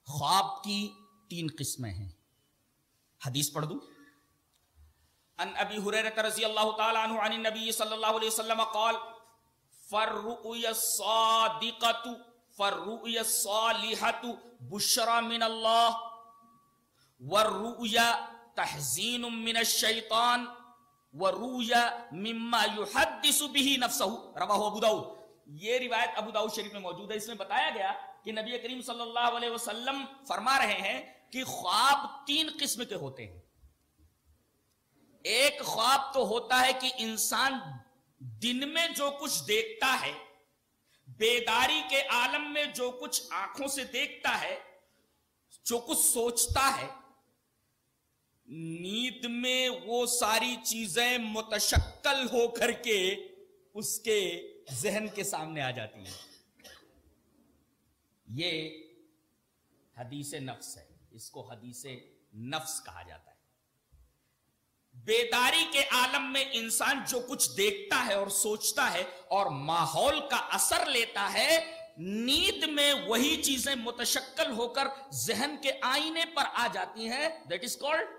خواب کی 3 قسمیں ہیں. حدیث پڑھ دوں. ان ابی ہریرہ رضی اللہ تعالی عنہ عن النبی صلی اللہ علیہ وسلم قال فالرؤیا الصادقۃ فالرؤیا الصالحۃ بشرى من اللہ والرؤیا تحزین من الشیطان والرؤیا مما يحدث به نفسه رواہ ابو داؤد. یہ روایت ابو داؤد شریف میں موجود ہے. اس میں بتایا گیا کہ نبی کریم صلی اللہ علیہ وسلم فرما رہے ہیں کہ خواب 3 قسم کے ہوتے ہیں. ایک خواب تو ہوتا ہے کہ انسان دن میں جو کچھ دیکھتا ہے، بیداری کے عالم میں جو کچھ آنکھوں سے دیکھتا ہے، جو کچھ سوچتا ہے، نیند میں وہ ساری چیزیں متشکل ہو کر کے اس کے ذہن کے سامنے آ جاتی ہیں. یہ حدیث نفس ہے. اس کو حدیث نفس کہا جاتا ہے. بیداری کے عالم میں انسان جو کچھ دیکھتا ہے اور سوچتا ہے اور ماحول کا اثر لیتا ہے، نیند میں وہی چیزیں متشکل ہو کر ذہن کے آئینے پر آ جاتی ہیں. دیٹ از کالڈ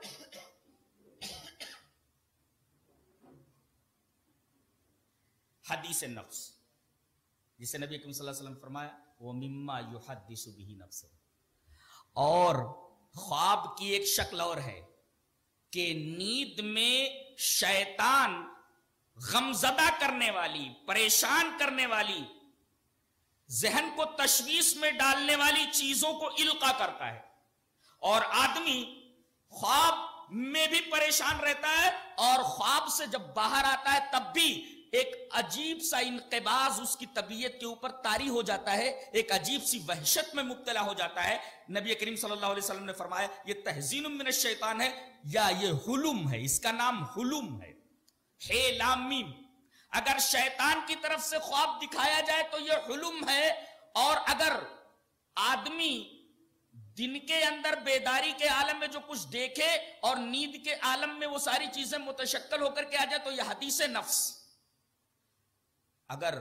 حدیث نفس، جسے نبی اکرم صلی اللہ علیہ وسلم فرمایا وہ مما یحدث به نفسه. اور خواب کی ایک شکل اور ہے کہ نیند میں شیطان غمزدہ کرنے والی، پریشان کرنے والی، ذہن کو تشویش میں ڈالنے والی چیزوں کو القا کرتا ہے، اور آدمی خواب میں بھی پریشان رہتا ہے اور خواب سے جب باہر آتا ہے تب بھی ایک عجیب سا انقباض اس کی طبیعت کے اوپر طاری ہو جاتا ہے، ایک عجیب سی وحشت میں مبتلا ہو جاتا ہے. نبی کریم صلی اللہ علیہ وسلم نے فرمایا یہ تحزین من الشیطان ہے یا یہ حلم ہے. اس کا نام حلم ہے، ہے لام میم. اگر شیطان کی طرف سے خواب دکھایا جائے تو یہ حلم ہے، اور اگر آدمی دن کے اندر بیداری کے عالم میں جو کچھ دیکھے اور نیند کے عالم میں وہ ساری چیزیں متشکل ہو کر کے آ جائے تو یہ حدیث نفس. اگر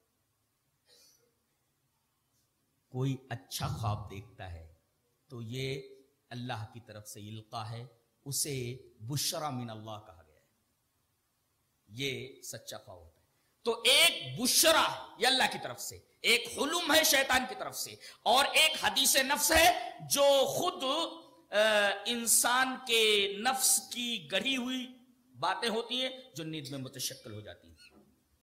کوئی اچھا خواب دیکھتا ہے تو یہ اللہ کی طرف سے القا ہے، اسے بشرا من اللہ کہا گیا ہے. یہ سچا خواب ہوتا ہے. تو ایک بشرا یہ اللہ کی طرف سے، ایک حلم ہے شیطان کی طرف سے، اور ایک حدیث نفس ہے جو خود انسان کے نفس کی گڑھی ہوئی باتیں ہوتی ہیں جو نیند میں متشکل ہو جاتی ہیں.